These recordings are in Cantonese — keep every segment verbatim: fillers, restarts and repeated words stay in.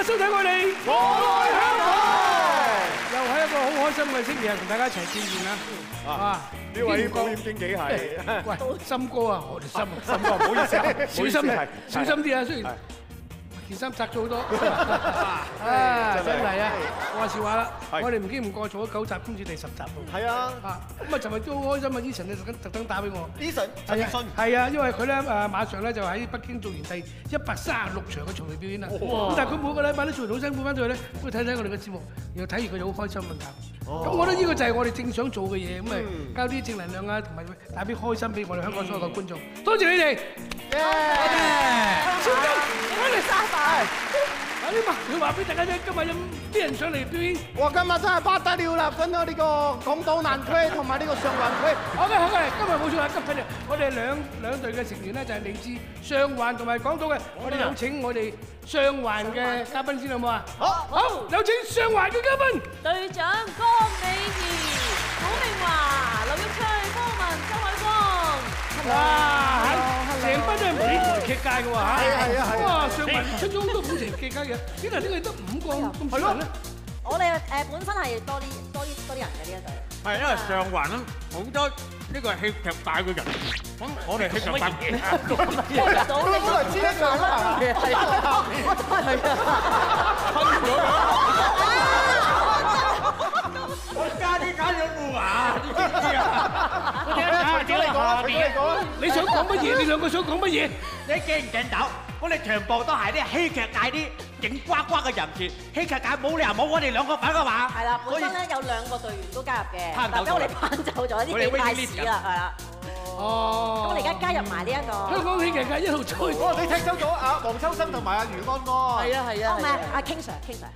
家收睇我哋我愛香港， 又係一個好開心嘅星期日，同大家一齊見面啦！啊， 呢位保險經紀係， 喂，森哥啊，我哋森森哥，唔好意思啊， 小心啲，小心啲啊！雖然件衫窄咗好多，啊，真係啊！話時話啦，我哋唔經唔覺做咗九集，今次第十集咯。 係啊， 啊，咁啊，尋日都好開心啊！Eason 你特登特登打俾我 ，Eason 陳奕迅係啊，因為佢咧誒馬上咧就喺北京做完第一百三十六場嘅巡迴表演啦。咁但係佢每個禮拜都做完好辛苦翻到去咧，都睇睇我哋嘅節目，然後睇完佢就好開心咁搞。咁我覺得呢個就係我哋正想做嘅嘢，咁咪交啲正能量啊，同埋帶啲開心俾我哋香港所有嘅觀眾。多謝你哋，多謝。小鐘，我哋沙發。啊！你話佢話俾大家聽，今日有啲人上嚟表演。 哇！今日真係不得了啦，分咗呢個港島南區同埋呢個上環區。 好嘅，好嘅，今日冇錯啦，今日我哋兩兩隊嘅成員咧就係嚟自上環同埋港島嘅，我哋有請我哋上環嘅嘉賓先好唔好啊？好，好，有請上環嘅嘉賓。 隊長江美儀、古明華、劉玉翠、方文、周偉光。 哇！成班都係舞台劇界嘅喎嚇。 係啊係啊係啊！ 哇！上環出咗好多舞台劇界嘅，點解呢個得五個咁少人咧？ 我哋誒本身係多啲多啲多啲人嘅呢一隊。 係因為上環咧好多呢個戲劇界嘅人，咁我哋戲劇界嘅。 早你本來知一個啦，係啊，係啊， 吞咗啦！我加啲加咗護牙，你知唔知啊？ 點你講？點你講？ 你想講乜嘢？你兩個想講乜嘢？ 你見唔見到？我哋全部都係啲戲劇界啲勁呱呱嘅人士，戲劇界冇理由冇我哋兩個份㗎嘛。 係啦，本身咧有兩個隊員都加入嘅，但係我哋搬走咗啲幾太屎啦，係啦。哦。咁我哋而家加入埋呢一個。 香港戲劇界一路吹。 哦，你踢走咗阿黃秋生同埋阿余安安。 係啊係啊。哦，唔係阿 King Sir，King Sir。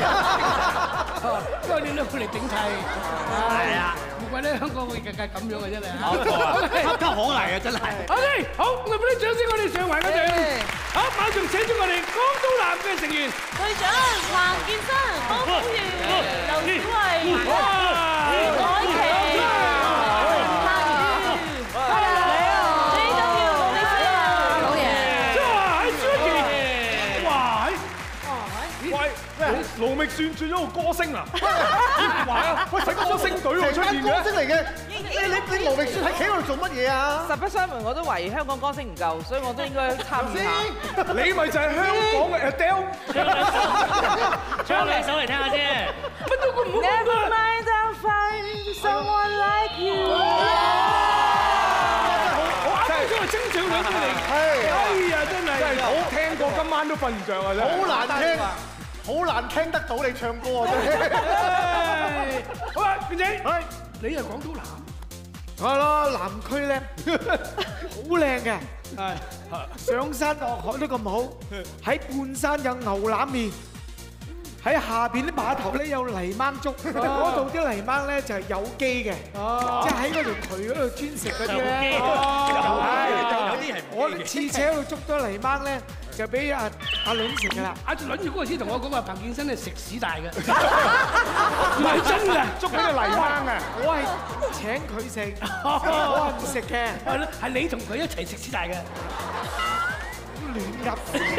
因為你兩個嚟頂替。 係啊。 唔怪咧，香港戲劇界咁樣嘅真係。 冇錯啊，岌岌可危啊真係。 OK，好，我哋俾啲掌聲我哋上環嗰隊。好，馬上請出我哋港島南嘅成員。 隊長黃建生、方寶源、劉小慧、袁凱琪、林柏宇、J W 盧美詩啊，好嘢！ 哇，喺小琪，哇， 喂喂，盧覓雪轉咗個歌星啊！哇！喂，使歌星隊喎出現嘅，歌星嚟嘅。你你你盧覓雪喺企嗰度做乜嘢啊？ 實不相瞞，我都懷疑香港歌星唔夠，所以我都應該參與下。 你咪就係香港嘅 Adele， 唱兩首嚟聽下先。 乜都咁唔好講啊！ I'll find someone like you。 我啱啱想話清唱兩句嚟， 係， 哎呀真係， 真係好聽過，今晚都瞓唔着啊！真係， 好難聽，好難聽得到你唱歌啊！真係。 好啦，健仔，你係港島南。 係咯，南區咧好靚嘅，上山落海都咁好，喺半山有牛腩麵，喺下邊啲碼頭咧有泥鯭粥，嗰度啲泥鯭咧就係有機嘅，即係喺嗰條渠嗰度專食嗰啲咧。 有啲係我哋次次喺度捉多泥鯭咧，就俾阿阿倫食㗎啦。 阿倫住嗰陣時同我講話，彭健新係食屎大嘅，唔係真㗎， 捉緊個泥鯭啊！ 我係請佢食，我係唔食嘅。 係咯，係你同佢一齊食屎大嘅。 亂入，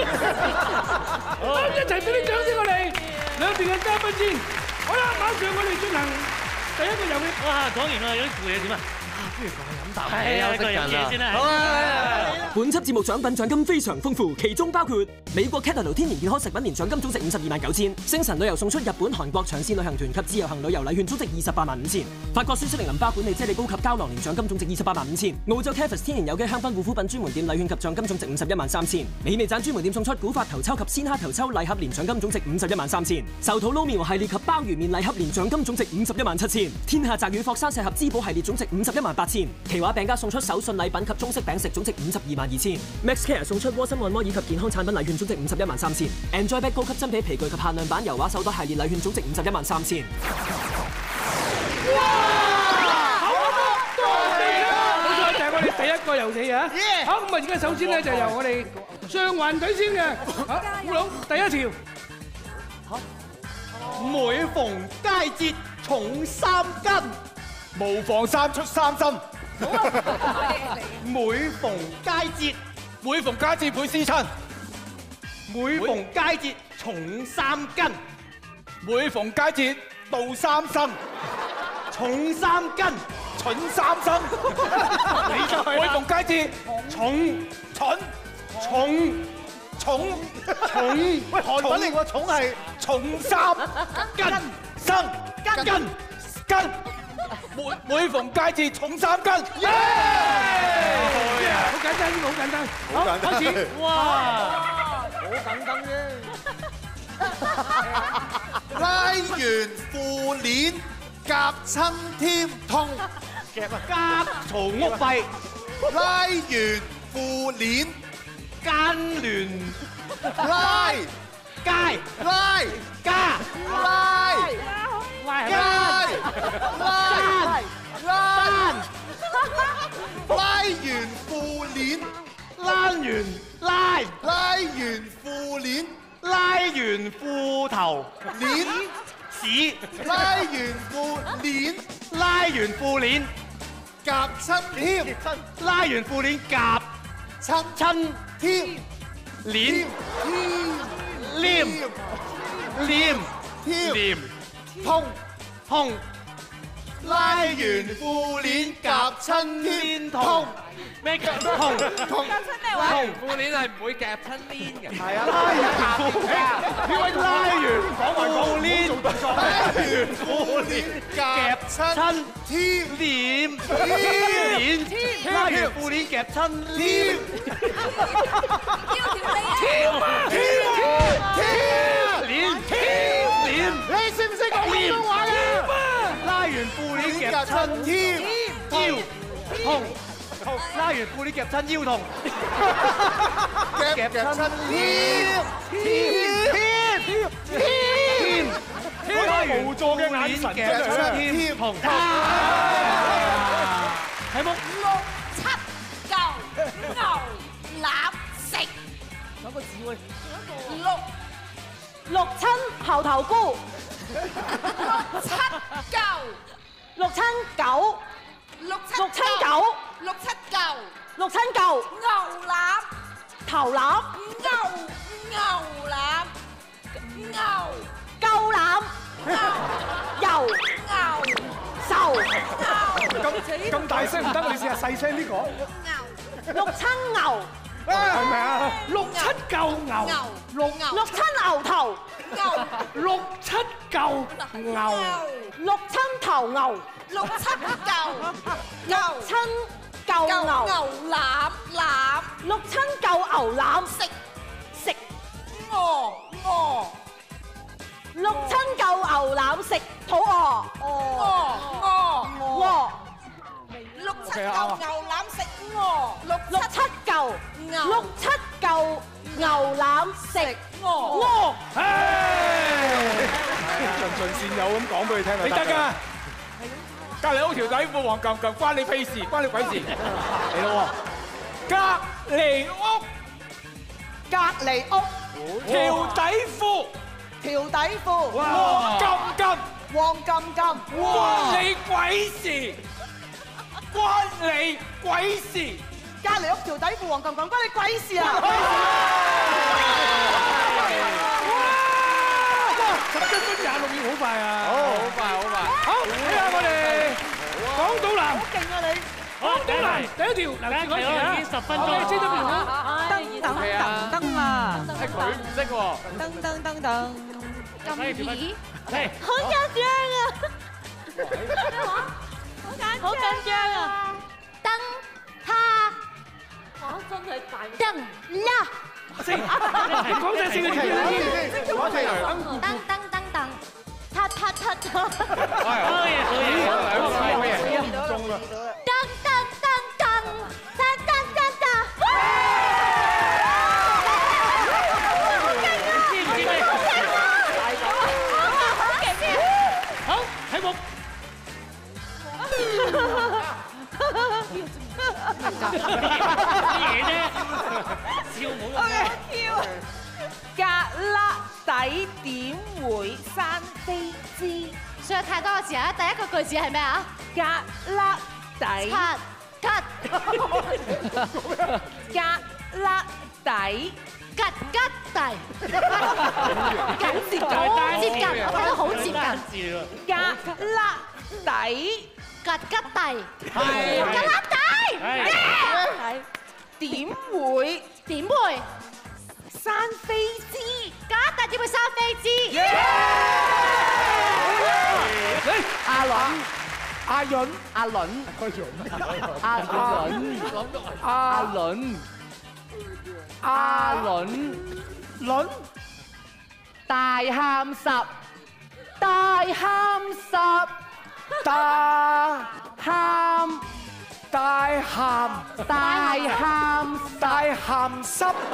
好，一齊俾啲掌聲我哋兩邊嘅嘉賓先。好啦，馬上我哋進行第一個遊戲。 哇，講完啦，有啲攰啊點啊？ 不如講下飲啖。 係啊，個飲嘢先啦。 好啊！ 本輯節目獎品獎金非常豐富，其中包括美國 Catalina 天然健康食品年獎金總值五十二萬九千；星晨旅遊送出日本、韓國長線旅行團及自由行旅遊禮券總值二十八萬五千；法國舒適零淋巴管理啫喱膏及膠囊年獎金總值二十八萬五千；澳洲 Cavis 天然有機香薰護膚品專門店禮券及獎金總值五十一萬三千；美味盞專門店送出古法頭抽及鮮蝦頭抽禮盒年獎金總值五十一萬三千；壽土撈麵系列及鮑魚麵禮盒年獎金總值五十一萬七千；天下宅與霍山石盒滋寶系列總值五十一萬八千；奇華餅家送出手信禮品及中式餅食總值五十二萬二千。Max Care 送出窩心按摩以及健康產品禮券總值五十一萬三千 ，Enjoy Bag 高級真皮皮具及限量版油畫手袋系列禮券總值五十一萬三千。 哇！好多謝啦！冇錯，就係我哋第一個遊戲啊！好，咁啊，而家首先咧就由我哋上環隊先嘅，好，烏龍第一條。 每逢佳節重三斤，無妨三出三針。每逢佳節，每逢佳節倍思親。每逢佳節重三斤。 每逢佳節到三生， 重三斤。 蠢三生。 你就係每逢佳節重蠢重重重，喂，韓文嚟喎，重係重三斤生斤斤。 每每逢佳節重三斤。 好簡單，呢個好簡單。 好簡單。 開始。 哇！ 好簡單啫。 拉完褲鏈夾親添痛， 夾啊夾嘈屋費， 拉完褲鏈奸聯拉街拉加拉街拉拉拉完褲鏈拉完拉拉完褲鏈拉完褲頭鏈屎拉完褲鏈拉完褲鏈夾親添拉完褲鏈夾親親添鏈添黏黏添黏痛痛拉完褲鏈夾親添痛咩叫痛痛拉完褲鏈係唔會夾親鏈嘅。 係啊，拉完褲鏈， 呢位拉完褲鏈拉完褲鏈夾親添黏黏拉完褲鏈夾親黏黏黏你識唔識講廣東話㗎？ 拉完褲鏈夾親添腰痛，拉完褲鏈夾親腰痛， 夾親添添添添， 拉完無助嘅眼神夾親添痛。題目六七嚿牛腩食， 有個字喎。 六六親猴頭菇， 六七嚿， 六親狗， 六七六親狗， 六七嚿六親狗， 牛腩， 頭腩， 牛牛腩，牛鳩腩，油牛瘦， 咁咁大聲唔得，你試下細聲啲講。 牛六親牛， 係咪啊？ 六七嚿牛， 牛六牛六親牛頭， 牛六七嚿牛， 六親頭牛， 六七嚿牛親舊牛牛， 牛腩腩六親舊牛腩食食， 鵝鵝六親舊牛腩食肚餓， 鵝鵝餓， 六七嚿牛腩食鵝，六六七舊牛六七舊牛腩食鵝。 鵝。 循循善誘咁講俾佢聽就你得㗎㗎。。 隔離屋條底褲黃冚冚，關你屁事，關你鬼事。嚟咯喎！隔離屋隔離屋條底褲條底褲， 黃冚冚， 黃金金， 關你鬼事，關你鬼事。 隔離屋條底褲黃金金，關你鬼事啊！ 十一分廿六秒好快啊！ 好， 好快好快。 好，睇下我哋港島南， 好勁啊你！ 港島南第一條，嗱， 第一條已經十分鐘我哋先得秒啦。 噔噔噔噔啦！ 係佢唔識喎。 噔噔噔噔， 咁易，係好緊張啊！好緊好緊張啊！燈下，我真係大燈啦！ 先，你講晒先，你先，你先。 我哋噔噔噔噔，塔塔塔塔， 好嘢好嘢， 好嘢， 試到中啦！ 噔噔噔噔，噔噔噔噔， 知唔知咩？好，題目。乜嘢啫？笑冇用。 格旯底點會生飛枝？ 仲有太多個字啊！第一個句子係咩啊？ 格旯底七吉， 格旯底吉吉地，緊接近，接近，我覺得好接近。 格拉底， 吉吉地， 係吉拉地， 點會點會生飛枝？ 吉吉點會生飛枝？ 阿倫， 阿潤， 阿倫，阿倫，阿倫，阿倫， 倫， 大喊十，大喊十， 大喊， 大喊， 大喊， 大喊濕，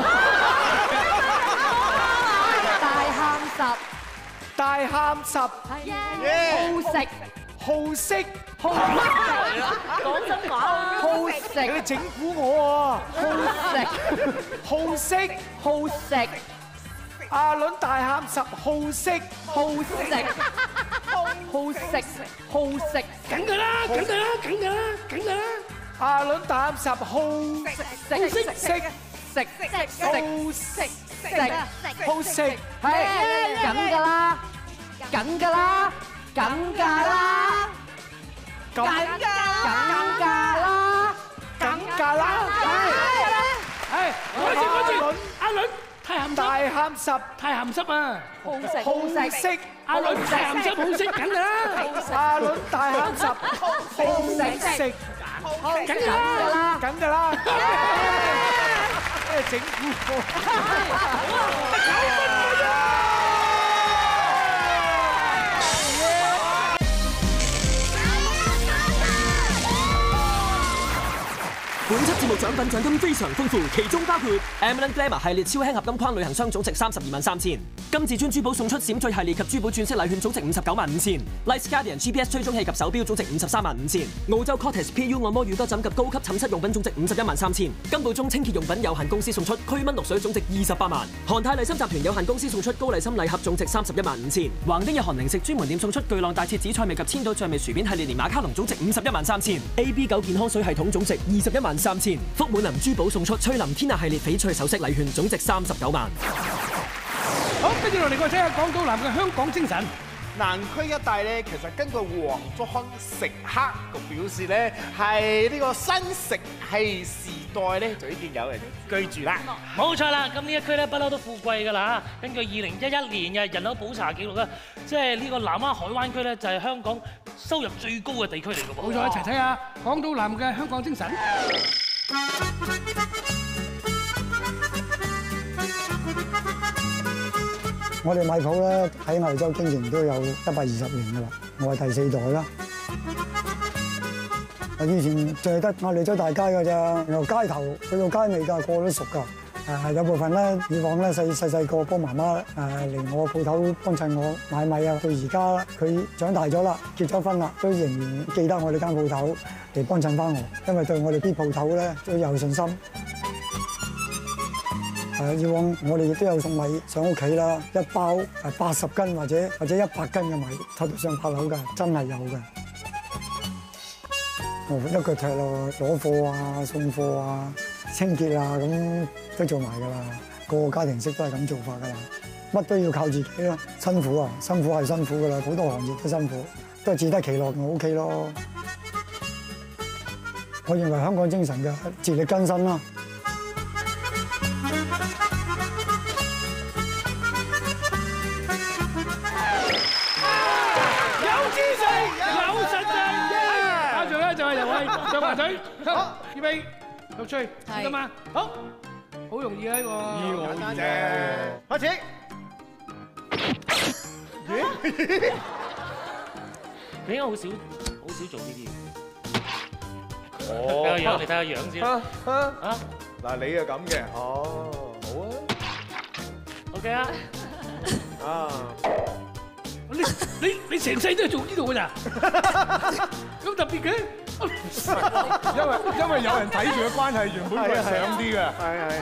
大喊十， 大喊十， 好食， 好色， 好食，講真話，好食， 你整蠱我好食， 喎，好色， 好食， 阿倫大喊十，好色， 好食，好食，好食， 梗㗎啦，梗㗎啦，梗㗎啦，梗㗎啦。 阿倫大喊十，好食， 食， 食，食，食， 好食， 食，好食， 係梗㗎啦，梗㗎啦，梗㗎啦，梗㗎啦， 梗㗎啦， 係，開始開始，阿倫太鹹濕， 大喊十， 太鹹濕啊！ 好食， 好食， 阿倫太鹹濕好食緊㗎啦！ 阿倫大喊十，好食， 梗㗎啦， 梗㗎啦，咩整蠱我？ 本輯節目獎品獎金非常豐富，其中包括 M and Glamour 系列超輕合金框旅行箱總值三十二萬三千；金至尊珠寶送出閃墜系列及珠寶鑽飾禮券總值五十九萬五千 ；Light Guardian G P S 追蹤器及手錶總值五十三萬五千；澳洲 Cortex P U 按摩乳多枕及高級寢室用品總值五十一萬三千；金寶中清潔用品有限公司送出驅蚊綠水總值二十八萬；韓泰麗參集團有限公司送出高麗參禮盒總值三十一萬五千；橫丁日韓零食專門店送出巨浪大切紫菜味及千島醬味薯片系列連馬卡龍總值五十一萬三千 ；A B 九健康水系統總值二十一萬三千。福滿林珠寶送出翠林天下系列翡翠首飾禮券總值三十九萬。 好，跟住落嚟我哋睇下港島南嘅香港精神。 南區一帶咧，其實根據黃竹坑食客局表示咧，係呢個新石器時代咧就已經有人居住啦。 冇錯啦，咁呢一區咧不嬲都富貴㗎啦嚇。根據二零一一年嘅人口普查記錄咧，即係呢個南灣海灣區咧就係香港收入最高嘅地區嚟㗎噃。 冇錯，一齊睇下港島南嘅香港精神。 我哋米鋪咧喺歐洲經營都有一百二十年噶啦，我係第四代啦。以前淨係得亞利洲大街㗎咋，由街頭去到街尾㗎，個個都熟㗎。誒有部分咧，以往咧細細細個幫媽媽誒嚟我鋪頭幫襯我買米啊，到而家佢長大咗啦，結咗婚啦，都仍然記得我哋間鋪頭嚟幫襯翻我，因為對我哋啲鋪頭咧都有信心。誒以往我哋亦都有送米上屋企啦，一包誒八十斤或者或者一百斤嘅米，拖到上八樓㗎，真係有㗎。我一腳踢落攞貨啊、送貨啊、清潔啊，咁都做埋㗎啦。個個家庭式都係咁做法㗎啦，乜都要靠自己啦。辛苦啊，辛苦係辛苦㗎啦，好多行業都辛苦，都係自得其樂，我 OK 咯。我認為香港精神嘅自力更生啦。 就係遊戲上滑腿，好，預備，陸翠，得嘛？好，好容易啊呢個， 簡單啫，開始。 咦？你應該好少，好少做呢啲嘢。睇下樣，你睇下樣先。啊？ 嗱，你係咁嘅，哦，好啊。 OK 啊。 啊。 你你你成世都係做呢度㗎咋？咁特別嘅？ 因為因為有人睇住嘅關係，原本佢係上啲嘅。係係。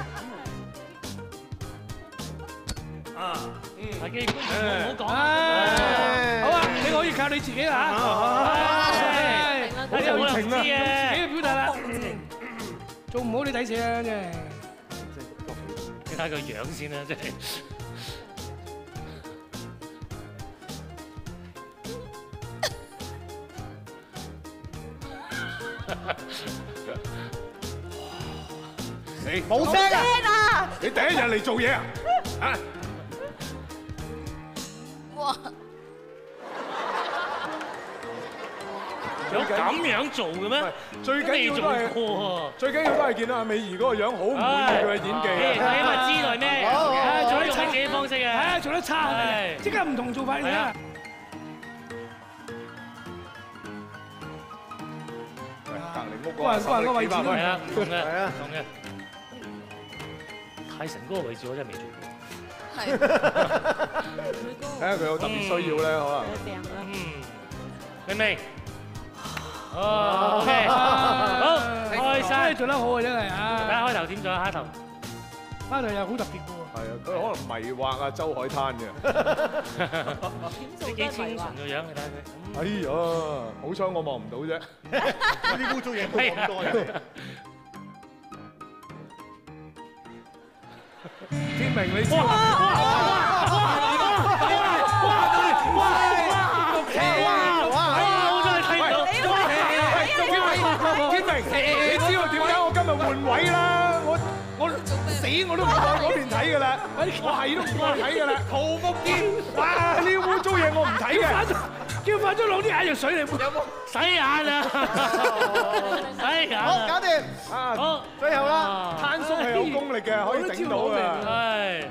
啊，嗯，阿基官唔好講。 好啊，你可以靠你自己啦嚇。 好有情啊！ 自己嘅表達啦。做唔好你抵死啊！真係。 睇下個樣先啦，真係。 你冇聲啊！你第一日嚟做嘢啊？啊！ 哇！ 有咁樣做嘅咩？ 最緊要都係最緊要都係見到阿美儀嗰個樣好唔滿意佢嘅演技啊！ 起碼知道係咩？做得用自己方式嘅， 係做得差係即刻唔同做法嚟啊！ 隔離屋個人個人個位置都係啊，唔同嘅， 係啊， 唔同嘅。泰臣嗰個位置我真係未做過。 係。 睇下佢有特別需要咧，可能。 嗯，明未？哦 ，OK， 好，開心， 真係做得好啊，真係啊！ 睇下開頭點做啊，開頭。 開頭又好特別嘅喎。 係啊，佢可能迷惑啊周海灘嘅。 你幾清純個樣，你睇下佢。 哎呀，好彩我望唔到啫。呢污糟嘢冇咁多嘅。天明，你知哇哇哇哇哇哇！我真係睇唔到。天明，你知道點解我今日換位啦？我我死我都唔過嗰邊睇㗎啦，我係都唔過去睇㗎啦。桃木劍，哇！呢污糟嘢我唔睇嘅。叫快咗攞啲眼藥水嚟，有冇洗眼啊？洗眼。 好，搞掂。啊， 好， 最後啦，攤叔係有功力嘅，可以頂到嘅。係。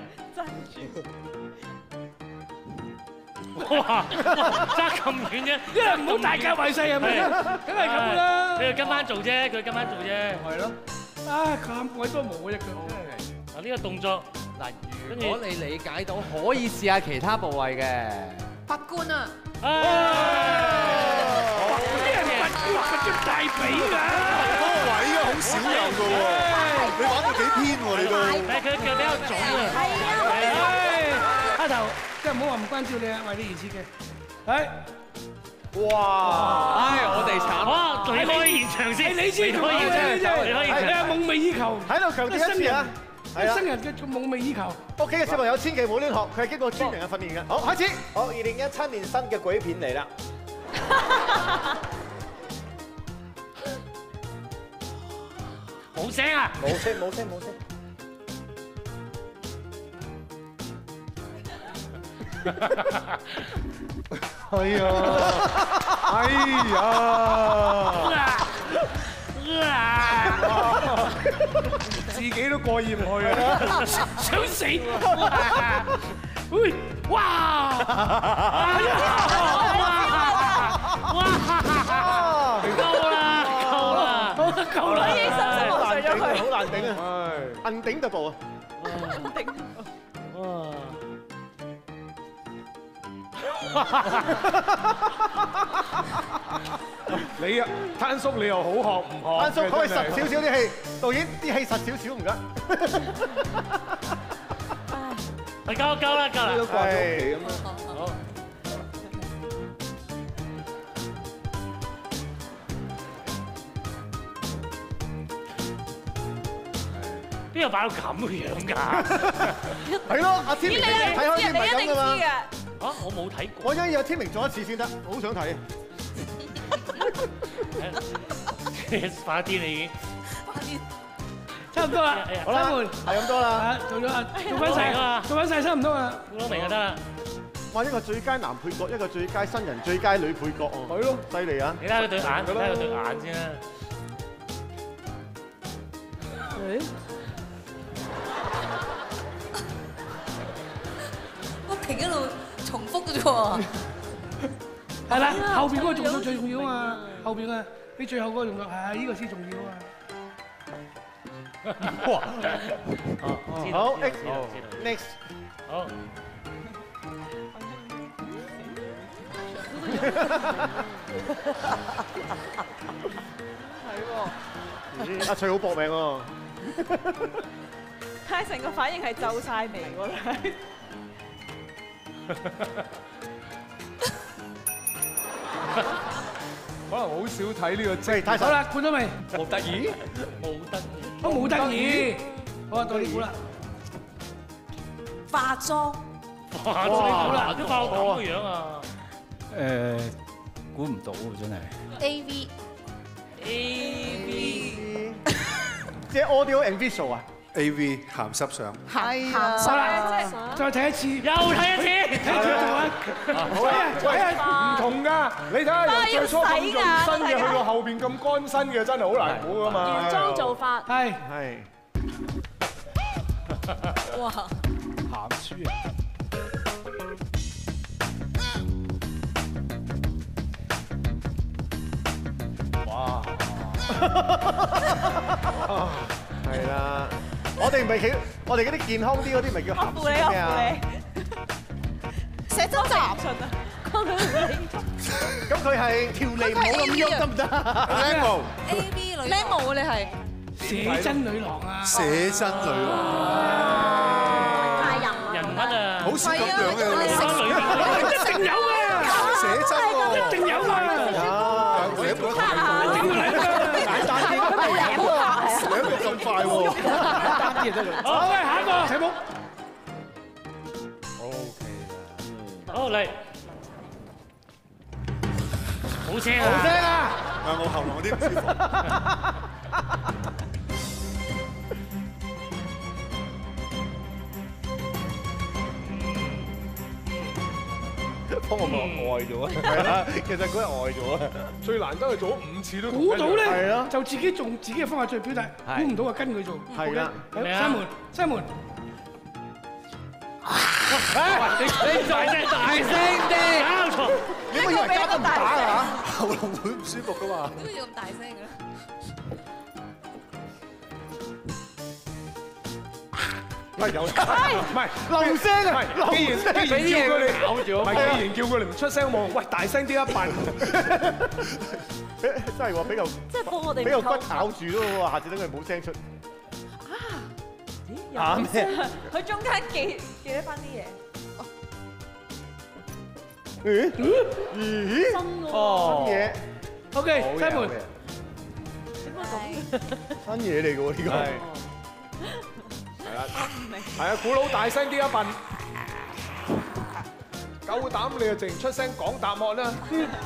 哇！爭咁遠啫， 因為唔好大家為勢係咪？梗係咁啦。 佢跟翻做啫，佢跟翻做啫。 係咯。 啊，咁鬼多毛嘅隻腳。 嗱呢個動作， 嗱，如果你理解到，可以試下其他部位嘅。 拔罐啊！ 啲人拔罐拔咗大髀㗎。 嗰個位啊，好少有㗎喎。你玩到幾偏喎你都。 但係佢腳比較腫啊。 係啊。開頭即係唔好話唔關照你啊，為你而設嘅。係。 哇！唉，我哋慘。 哇！你可以現場先， 你先做嘅啫，你可以。係啊，夢寐以求。 喺度強調一次啊！ 一生人嘅夢寐以求。 屋企嘅小朋友千祈唔好亂學，佢係經過專人嘅訓練嘅。好，開始。 好，二零一七年新嘅鬼片嚟啦。 冇聲啊！ 冇聲，冇聲，冇聲。 哎呀！哎呀！自己都過意唔去啊！ 想死！喂！哇！哇！ 夠啦！夠啦！ 夠啦！ 已經深深望上咗佢， 好難頂啊！係，undinkable啊！ 哇！ 你啊，攤叔你又好學唔學？攤叔可以實少少啲戲，導演啲戲實少少唔該。 係夠夠啦，夠啦。 都掛咗屋企咁啊！ 好。邊有擺到咁嘅樣㗎？ 係咯，阿天明睇開啲唔係咁㗎嘛。 啊！我冇睇過。 我一有天明做一次先得，好想睇。 快啲你已經。 差唔多啦， 好啦，係咁多啦。 做咗啊，做翻晒啊，做翻晒差唔多啦。 都明就得啦。 哇！一個最佳男配角，一個最佳新人，最佳女配角哦。係咯，犀利啊！ 你睇下佢對眼，睇下佢對眼先啦。 不停一路重複嘅啫喎。 係啦，後邊嗰個動作最重要啊嘛，後邊啊，你最後嗰個動作係呢個先重要啊。 哇！好 ，next，好。 係喎。阿翠好搏命喎。 泰臣個反應係皺曬眉喎。 可能好少睇呢個即係。 好啦，冠咗未？ 冇得意，冇得意， 都冇得意。好啊，到你估啦。 化妝。 哇！你好啦，都化到咁嘅樣啊！ 誒，估唔到喎，真係。 A V A V， 即係 audio and visual 啊 ？A V 鹹濕相。 係啊！好啦，再睇一次， 又睇一次， 睇住做啊！ 好啊，喂，唔同㗎，你睇下由最初咁潤身嘅，去到後邊咁乾身嘅，真係好難估㗎嘛。 原裝做法係係。 哇！ 鹹書啊！ 哇！係啦，我哋唔係企，我哋嗰啲健康啲嗰啲咪叫鹹書咩啊？ 寫真集啊！ 咁佢係條脷唔好咁喐得唔得？靚模 A V 女靚模啊！你係寫真女郎啊！ 寫真女郎。 太人人物啊！ 好似咁樣嘅， 一定有嘅。 寫真喎， 一定有㗎。 寫本簡單啲，寫得咁快喎， 簡單啲就得啦。好，下一個題目。 OK 啦。 好嚟，好聲啊！ 好聲啊！ 啊，我喉嚨有啲唔舒服。 幫我咪呆咗啊！係啦，其實嗰日呆咗啊。 最難得係做咗五次都估到咧， 係咯， 就自己用自己嘅方法再表達。估唔到啊，跟佢做。 係啦， 三門，三門。 你你大聲大聲啲，搞錯！ 你咪以為加得唔打啊？ 喉嚨會唔舒服噶嘛？ 點解要咁大聲嘅？ 唔係有，唔係漏聲啊！ 既然既然叫佢哋咬住我， 唔係既然叫佢哋唔出聲喎，喂大聲啲一笨， 真係喎，俾嚿即係幫我哋俾嚿骨咬住咯喎，下次等佢冇聲出。 啊咩？佢中間記記得翻啲嘢。 咦？咦？ 新哦，新嘢。 OK，三門。 新嘢嚟嘅喎呢個。 係啦，係啊，估佬大聲啲一笨，夠膽你就淨出聲講答案啦。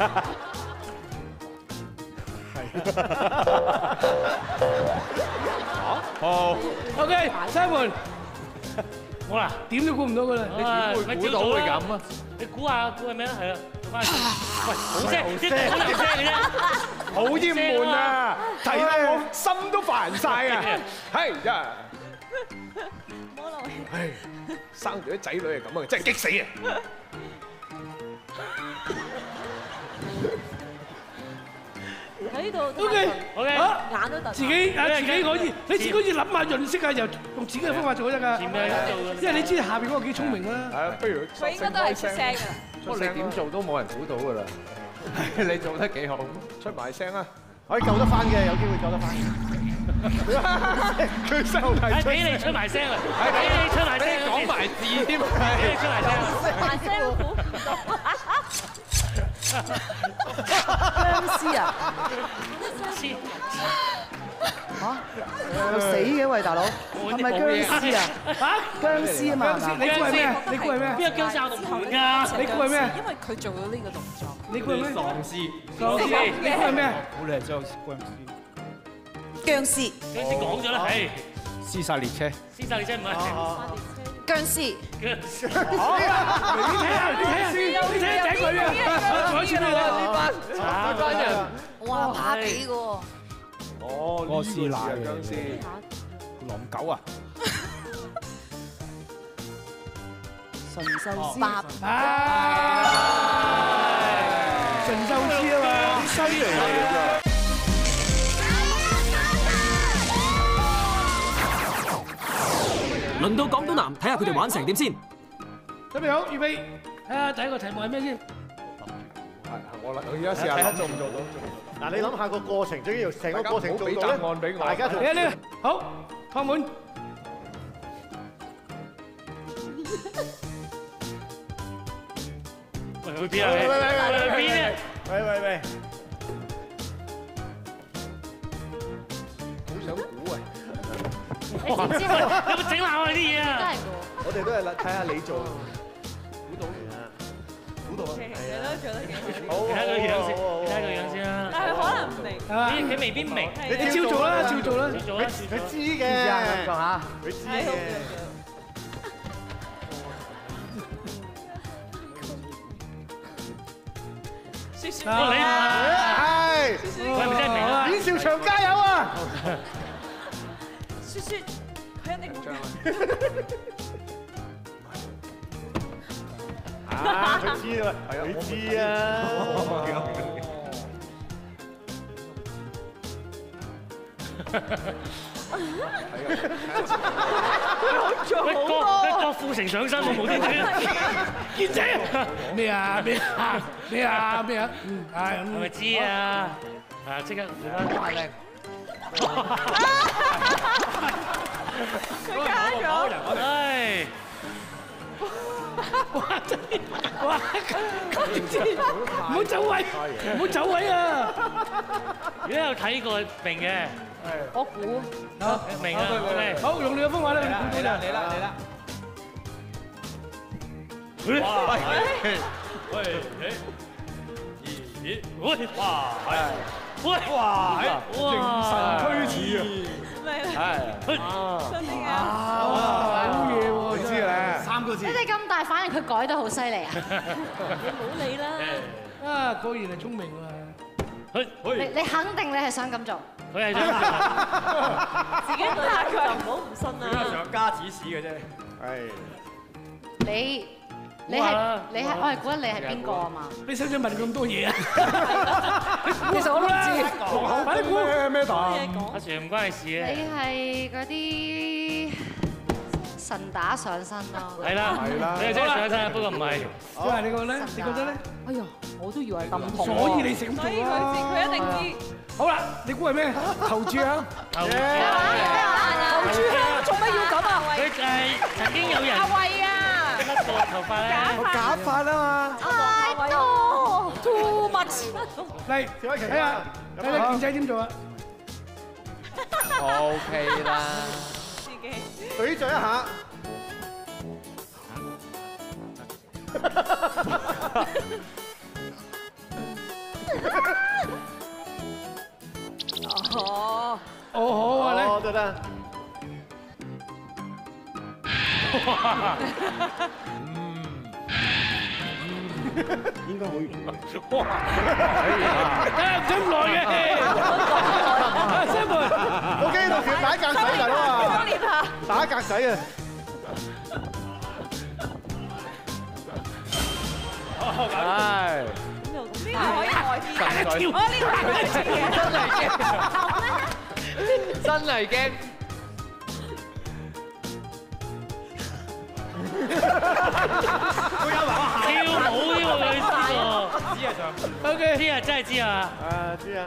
好 ，OK，三門。 好啦， 點都估唔到㗎啦， 你點會估到會咁啊？ 你估下估係咩咧？係啦，做翻。喂，好聲，啲好有聲嘅啫。 好厭悶啊！睇到我心都煩曬啊！係呀。唉，生住啲仔女係咁啊，真係激死啊！ 喺呢度 OK，OK， 眼都突。 自己啊，自己可以，你自己可以諗下潤色啊，又用自己嘅方法做都得㗎。因為你知下邊嗰個幾聰明啦。 係啊，不如佢應該都係出聲㗎啦。 不過你點做都冇人估到㗎啦。你做得幾好， 出埋聲啊！ 可以救得翻嘅，有機會救得翻。 佢收係俾你出埋聲啊！俾你出埋聲， 講埋字添， 俾你出埋聲。 埋聲都估唔到。 僵屍啊！嚇？有死嘅喂，大佬，係咪僵屍啊？ 嚇？ 僵屍啊嘛， 你估係咩？你估係咩？ 邊個僵屍有動物㗎？ 你估係咩？ 因為佢做咗呢個動作。 你估係咩？ 喪屍。 喪屍。你估係咩？ 好靚，僵屍。 僵屍。 僵屍講咗啦，係。 屍殺列車。 屍殺列車唔係。 僵屍。 好啊！你睇下，你睇下，你睇下仔女啊！我住你啦，呢班呢班人。 哇，怕幾個？ 哦， 哥斯拉嘅僵屍， 狼狗啊！ 神獸師。 八。 神獸師啊嘛， 犀利嚟㗎！ 輪到港島南，睇下佢哋玩成點先。 準備好，預備。睇下第一個題目係咩先？ 係我啦，我而家試下做唔做到？ 嗱，你諗下個過程，最緊要成個過程做到咧。 答案俾我。 大家做。 嚟啊嚟啊！好，湯滿。 喂，去邊啊？喂喂喂喂，去邊啊？ 喂喂喂！ 好想估啊！ 有冇整爛我啲嘢啊？ 我哋都係睇下你做，估到估到啊！ 你都做得幾好。 你睇佢樣先，你睇佢樣先啦。 但係可能唔明。 咦，佢未必明。 你照做啦，照做啦， 照做啦， 佢知嘅， 咁講嚇， 佢知嘅。 雪雪， 哦你係， 佢係咪真係明啊？ 阮兆祥加油啊！ 雪雪，佢一定會嘅。 啊，佢知啊，係啊，佢知啊。 佢郭佢郭富城上身喎，無端端。 健仔咩啊咩啊咩啊咩啊？嗯，係係咪知啊？啊，即刻做翻太靚。 佢加咗。 唉。 哇！真係哇！唔好走位，唔好走位啊！ 如果有睇過明嘅， 我估明啊。 好，用你嘅方法咧，你估到你啦你啦。 喂喂咦喂哇係喂哇形神俱似啊！ 咩咧？ 係真嘅啊！ 好嘢喎！ 你知嘅咧，三個字。 你哋咁大反應，佢改得好犀利啊！ 唔好理啦。 啊，果然係聰明喎！ 佢你你肯定你係想咁做？ 佢係想自己對下佢就唔好唔信啦。 上家指使嘅啫。 係。 你你係你係我係估得你係邊個啊嘛？ 你使唔使問咁多嘢啊？ 其實我都唔知。 快啲估咩答？ 阿 Sir 唔關你事嘅。 你係嗰啲神打上身咯。 係啦，係啦，你係真係上身，不過唔係。 即係你覺得咧？你覺得咧？ 哎呀，我都以為咁痛。 所以你成做所以佢啦。 知，佢一定知。 好啦，你估係咩？頭炷香。 頭炷頭炷香做乜要咁啊？ 佢就係曾經有人阿慧啊！ 甩過頭髮咧。 假髮啊嘛。 太多 too much。 嚟睇下睇下健仔點做啊？ OK 啦， 自己。 對咗一下。 哦。 哦好啊， 哦，得得。應該好遠。 哇！誒咁耐嘅。三門。 我驚到時打格仔嚟啊！打格仔啊！ 唉， 呢個可以耐啲。我呢個係真係驚。 跳舞呢個女知喎，知啊上 ，OK，知啊真係知啊， 誒知啊，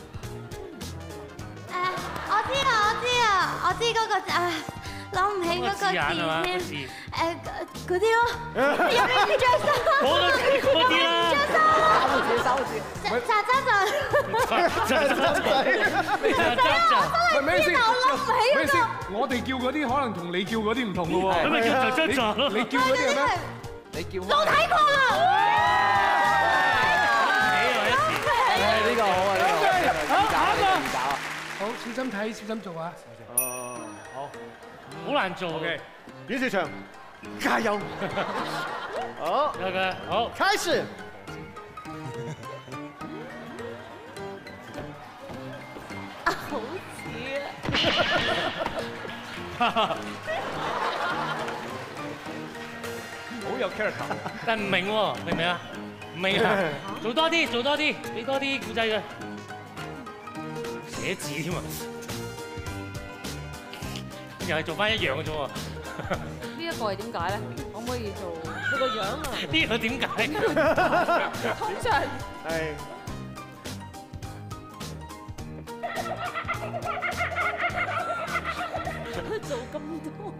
誒，我知啊，我知啊，我知嗰個啊，諗唔起嗰個字添。誒嗰啲咯，有邊啲着衫？ 我都知嗰啲啦。 手指手指，扎扎扎。 扎扎扎。 喂，咩先？ 我諗唔起咩先？我哋叫嗰啲可能同你叫嗰啲唔同嘅喎。 咁咪叫扎扎扎咯。 你叫嗰啲係咩？ 你叫我睇過啦。 誒呢個好啊，呢個。 好，下一個。好，小心睇，小心做啊。 哦， 好，好難做嘅。 阮兆祥，加油！好， 有嘅，好， 開始。 好似啊！ 好有 character， 但唔明喎，明唔明啊？唔明啊！做多啲，做多啲，俾多啲古仔佢。寫字添啊！又係做翻一樣嘅啫喎。 呢一個係點解咧？可唔可以做佢個樣啊？ 呢個點解？ 通常係。 佢做咁多。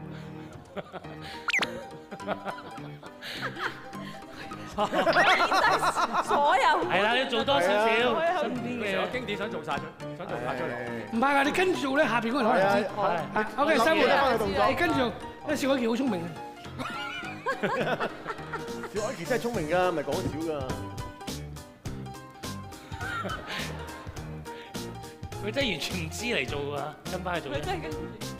所有係啦，你做多少少身邊嘅有經典想做晒，想做晒出嚟。 唔係㗎，你跟住做咧，下邊嗰個人可能知。係，OK，三門，你跟住做，因為小海琪好聰明嘅。 小凱琪真係聰明㗎，唔係講少㗎。 佢真係完全唔知嚟做㗎，跟翻去做。佢真係跟。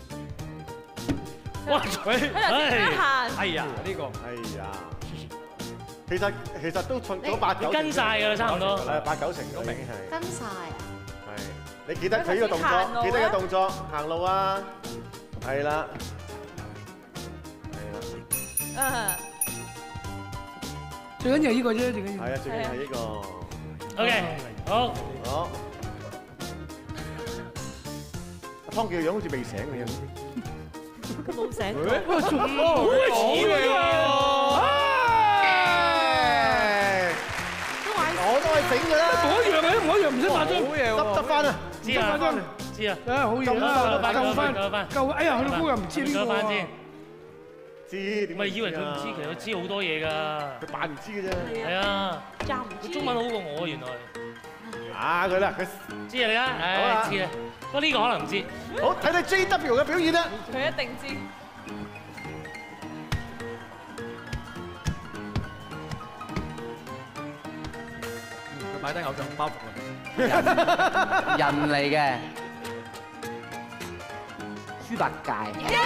哇！佢哎呀，呢個哎呀，其實其實都出咗八九跟晒㗎啦，差唔多。 係八九成都已經係。 跟晒啊！ 係，你記得佢呢個動作，記得個動作，行路啊，係啦，係啦。 啊！ 最緊要係呢個啫，最緊要。 係啊，最緊要係呢個。 OK，好。 好。阿湯嘅樣好似未醒嘅樣。 佢冇醒。 哇！仲好似喎。 我都係整㗎啦。 我一樣嘅，我一樣唔使化妝。 好嘢喎！得得翻啊！ 知啊，知啊。 啊，好嘢啦！救翻，救翻，救！哎呀，佢老公又唔知呢個喎。 知點？ 咪以為佢唔知，其實佢知好多嘢㗎。 佢扮唔知嘅啫。 係啊。佢中文好過我原來。 啊佢啦，佢知啊你啊，唉知啊。不過呢個可能唔知。 好，睇睇 J W 嘅表現啦。 佢一定知。 佢擺低偶像包袱啦。人嚟嘅。豬八戒。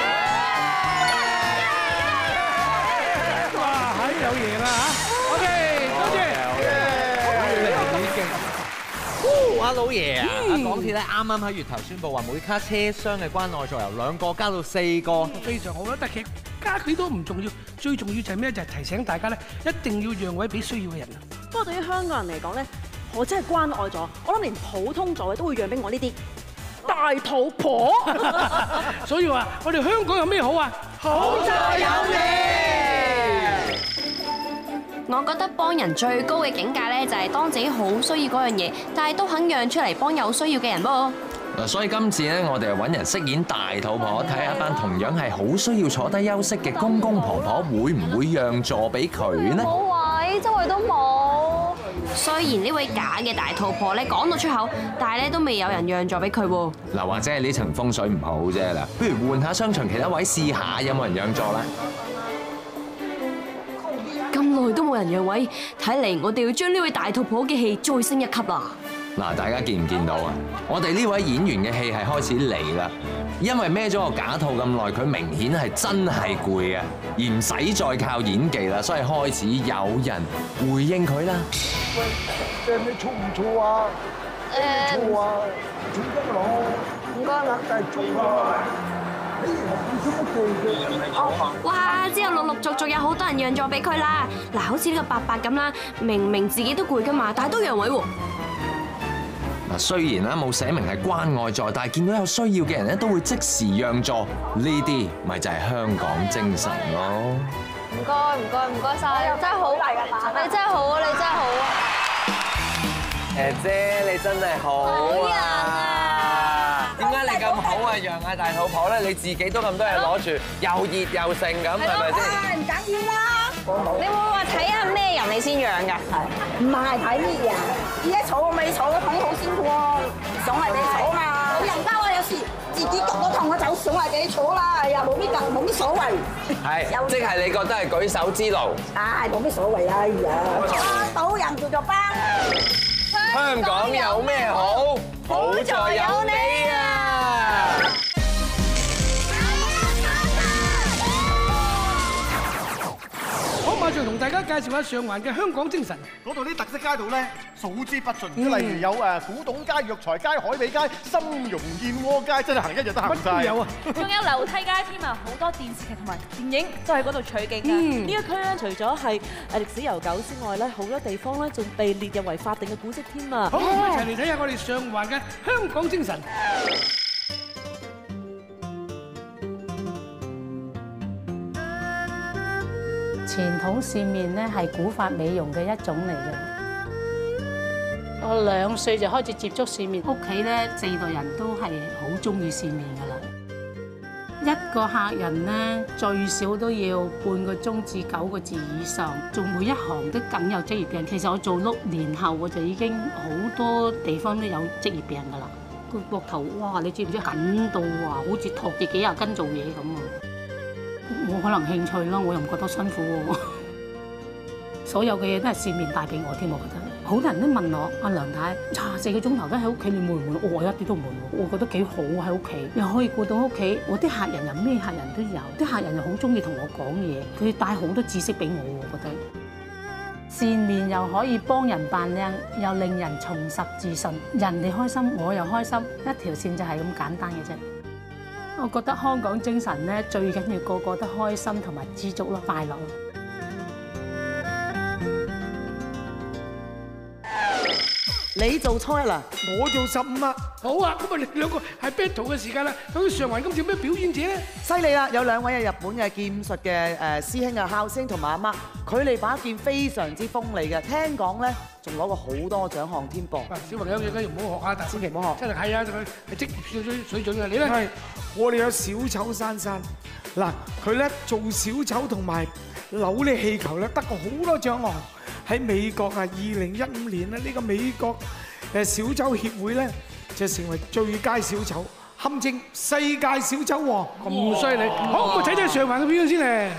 哇！喺有嘢啦嚇。OK，多謝。 阿老爺啊，阿港鐵咧啱啱喺月頭宣布話，每卡車廂嘅關愛座由兩個加到四個， 非常好啦。但其實加幾多唔重要，最重要就係咩？就係提醒大家咧，一定要讓位俾需要嘅人啊。 不過對於香港人嚟講咧，我真係關愛座，我諗連普通座位都會讓俾我呢啲大肚婆。 所以話我哋香港有咩好啊？ 好在有你。 我覺得幫人最高嘅境界咧，就係當自己好需要嗰樣嘢，但係都肯讓出嚟幫有需要嘅人噃。 嗱，所以今次咧，我哋係揾人飾演大肚婆，睇下一班同樣係好需要坐低休息嘅公公婆婆，會唔會讓座俾佢呢？ 冇位，周圍都冇。雖然呢位假嘅大肚婆咧講到出口，但係咧都未有人讓座俾佢喎。 嗱，或者係呢層風水唔好啫啦，不如換下商場其他位試下，有冇人讓座啦？ 咁耐都冇人讓位，睇嚟我哋要將呢位大肚婆嘅戲再升一級啦！ 嗱，大家見唔見到啊？我哋呢位演員嘅戲係開始嚟啦，因為孭咗個假肚咁耐，佢明顯係真係攰啊，而唔使再靠演技啦，所以開始有人回應佢啦。 喂，誒你燥唔燥啊？誒燥啊！做乜攞？唔該啦，但係燥啊！ 哇！之後陸陸續續有好多人讓座俾佢啦。嗱，好似呢個伯伯咁啦，明明自己都攰噶嘛，但係都讓位喎。 嗱，雖然啦冇寫明係關愛座，但係見到有需要嘅人咧，都會即時讓座。呢啲咪就係香港精神咯。 唔該唔該唔該晒，你真係好，你真係好啊，你真係好啊。 姐姐你真係好啊！點解你咁好啊？讓下大肚婆咧，你自己都咁多嘢攞住，又熱又盛咁，係咪先？ 唔緊要啦。你會唔會話睇下咩人你先讓㗎？係。唔係睇咩人？而家坐未坐都睇好先喎，上嚟俾你坐嘛。老人家我有時自己腳都痛，我就上嚟俾你坐啦，又冇咩冇咩所謂。 係，即係你覺得係舉手之勞。 啊，冇咩所謂啊！哎呀，幫到人叫做幫。 香港有咩好？好在有你啊！ 好，馬上同大家介紹下上環嘅香港精神。 嗰度啲特色街道咧數之不盡，例如有誒古董街、藥材街、海味街、參茸燕窩街，真係行一日都行唔晒。 有啊！ 仲有樓梯街添啊，好多電視劇同埋電影都喺嗰度取景㗎。呢一區咧，除咗係誒歷史悠久之外咧，好多地方咧仲被列入為法定嘅古蹟添啊！ 好，一齊嚟睇下我哋上環嘅香港精神。 傳統線面咧係古法美容嘅一種嚟嘅。我兩歲就開始接觸線面，屋企咧四代人都係好中意線面㗎啦。一個客人咧最少都要半個鐘至九個字以上，做每一行都梗有職業病。其實我做六年後我就已經好多地方都有職業病㗎啦。個膊頭哇，你知唔知緊到啊？好似托住幾廿斤做嘢咁啊！ 冇可能興趣啦，我又唔覺得辛苦喎。所有嘅嘢都係善面帶俾我添，我覺得。好多人都問我阿梁太，廿四個鐘頭都喺屋企，你悶唔悶？我一啲都唔悶喎，我覺得幾好喺屋企，又可以顧到屋企。我啲客人又咩客人都有，啲客人又好中意同我講嘢，佢帶好多知識俾我，我覺得。善面又可以幫人扮靚，又令人重拾自信，人哋開心，我又開心，一條線就係咁簡單嘅啫。我覺得香港精神咧，最緊要個個都開心同埋知足咯，快樂咯。 你做初一啦， 我做十五啊！ 好啊，咁啊，你兩個係 battle 嘅時間啦。咁上環今次有咩表演者咧？ 犀利啦！有兩位係日本嘅劍術嘅誒師兄啊，孝星同埋阿媽，佢哋把劍非常之鋒利嘅，聽講咧仲攞過好多獎項添噃。 小朋友嘅梗係唔好學啊，但千祈唔好學。 真係係啊，佢係職業水水準嘅。你咧？ 係，我哋有小丑珊珊，嗱佢咧做小丑同埋扭呢氣球咧，得過好多獎項。喺美國啊，二零一五年咧，呢個美國誒小丑協會咧就成為最佳小丑，堪稱世界小丑王。 咁犀利！好，我睇睇上環嘅表演先嚟。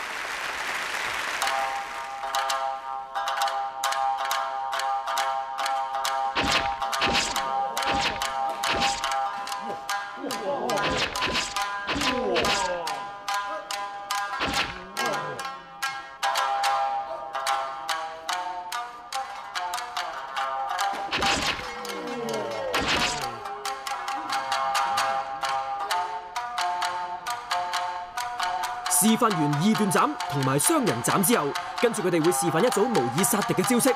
示範完二段斬同埋雙人斬之後，跟住佢哋會示範一組模擬殺敵嘅招式。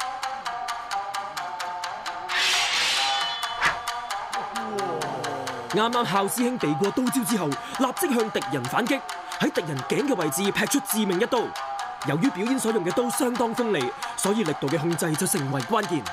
啱啱孝師兄避過刀招之後，立即向敵人反擊，喺敵人頸嘅位置劈出致命一刀。由於表演所用嘅刀相當鋒利，所以力度嘅控制就成為關鍵。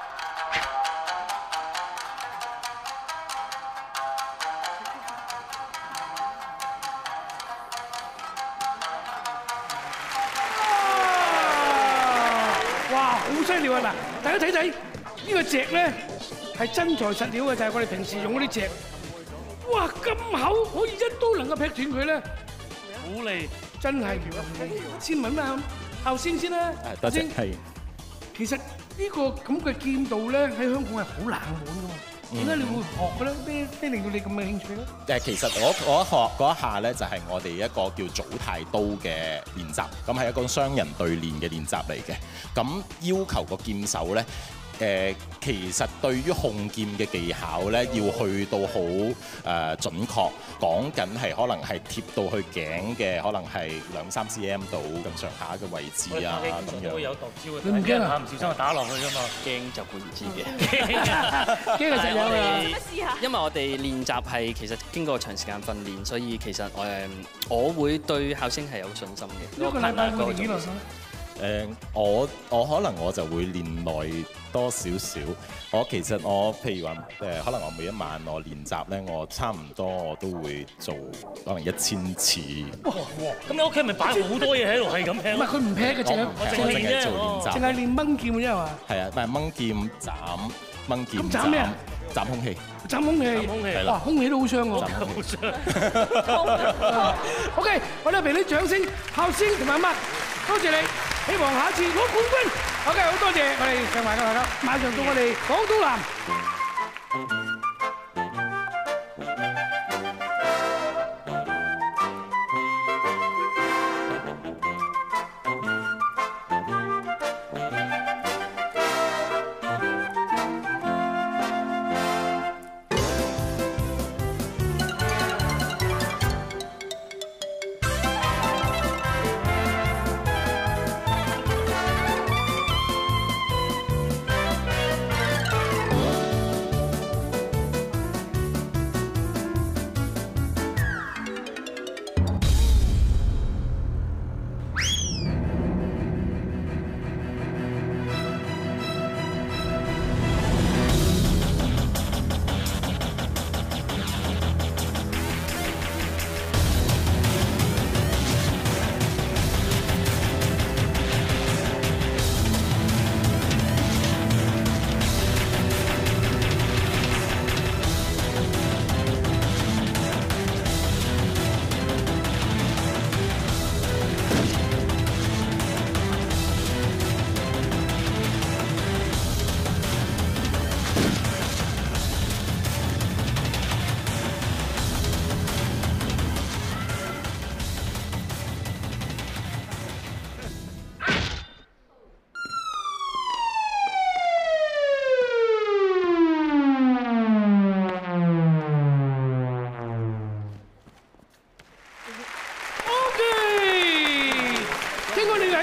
好犀利啊！嗱，大家睇睇呢個隻咧係真材實料嘅，就係我哋平時用嗰啲隻。哇，咁厚可以一刀能夠劈斷佢咧，好利，真係唔容易。先問下孝星先啦， 多謝。係。 其實呢個咁嘅劍道咧喺香港係好冷門㗎嘛。點解你會學嘅咧？咩咩令到你咁嘅興趣咧？ 誒，其實我我學嗰一下咧，就係我哋一個叫祖太刀嘅練習，咁係一個雙人對練嘅練習嚟嘅。咁要求個劍手咧，誒，其實對於控劍嘅技巧咧，要去到好誒準確，講緊係可能係貼到去頸嘅，可能係兩三 cm 度咁上下嘅位置啊，咁樣。會有度招嘅， 你唔驚啊？ 唔小心就打落去㗎嘛。 驚就會唔知嘅。 驚係實有啊！ 因為我哋練習係其實經過長時間訓練，所以其實誒我會對孝星係有信心嘅。 一個禮拜會練幾耐？ 誒，我我可能我就會練耐多少少。我其實我譬如話誒，可能我每一晚我練習咧，我差唔多我都會做可能一千次。 哇！咁你屋企咪擺好多嘢喺度，係咁劈？唔係佢唔劈嘅，淨係我淨係做練習， 淨係練掹劍嘅啫係嘛？ 係啊，但係掹劍、斬、掹劍、 咁斬咩啊？ 斬空氣。 斬空氣， 係啦， 哇，空氣都好傷喎。 好傷。 OK，我哋俾啲掌聲，孝星同埋阿乜，多謝你，希望下一次攞冠軍。OK，好多謝我哋上環嘅大家，馬上到我哋廣東南。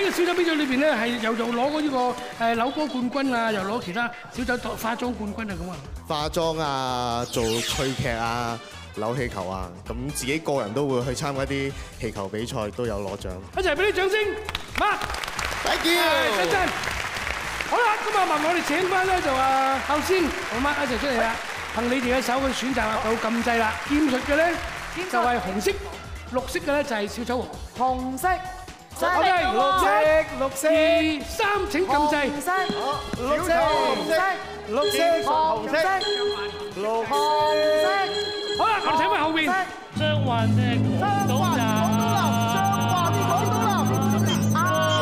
個小酒比賽裏邊咧，係又又攞過呢個誒扭波冠軍啊，又攞其他小酒化妝冠軍啊咁啊。 化妝啊，做趣劇啊，扭氣球啊，咁自己個人都會去參加啲氣球比賽，都有攞獎。 一齊俾啲掌聲，Mark ，thank you， 真真。好啦，咁啊，問我哋請翻咧就啊後先同 Mark一齊出嚟啦。憑你哋嘅手去選擇到撳掣啦。劍術嘅咧就係紅色，綠色嘅咧就係小丑王。紅色。 好嘅，綠色，綠色， 二三請撳掣。 紅色，綠色，紅色，綠色，紅色，綠色。 好啦，我哋睇翻後面。 張環嘅廣東人。 張環嘅廣東人。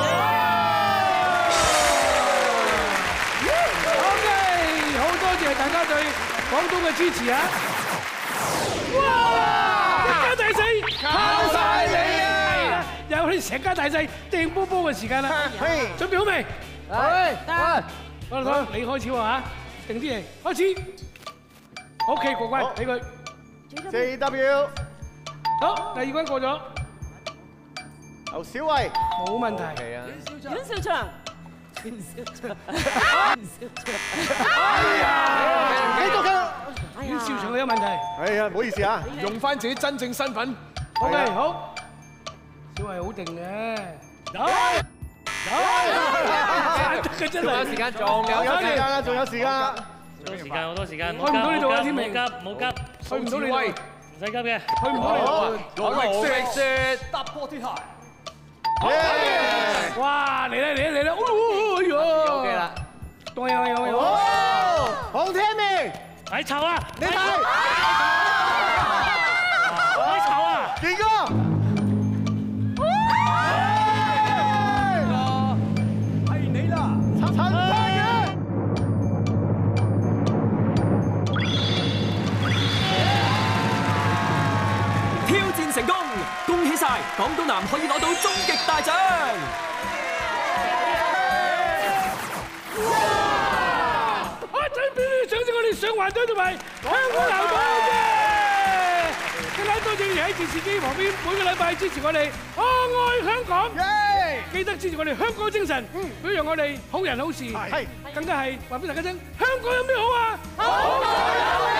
OK，好多謝大家對廣東嘅支持啊！哇！一家大細靠曬你啊！又係成家大細掟波波嘅時間啦，準備好未？ 係，得。 我哋講你開始喎嚇，定啲嚟，開始。OK，過關，俾佢。 J W。 好，第二關過咗。 劉小慧。 冇問題。 係啊。 阮兆祥。 阮兆祥。哎呀！繼續繼續。 阮兆祥有問題。 係啊，唔好意思啊，用翻自己真正身份。 OK，好。小慧好定嘅。有。有。 仲有時間，仲有有時間啦，仲有時間。 好多時間，好多時間。 去唔到呢度啊，天明。 唔好急，唔好急。 去唔到呢度。 唔使急嘅。 去唔到呢度。 攞力雪雪， 踏破鐵鞋。 哇！嚟啦嚟啦嚟啦！哎呀！OK 啦。當有有有。 好聽未？ 睇臭啊！ 你睇。 睇臭啊！ 健哥。 成功，恭喜晒！廣東男可以攞到終極大獎。 哇！我仔俾你上次我哋上環隊同埋香港男隊嘅，更加多謝你喺電視機旁邊每個禮拜支持我哋，我愛香港。記得支持我哋香港精神，表揚我哋好人好事。係，更加係話俾大家聽，香港有咩好啊？好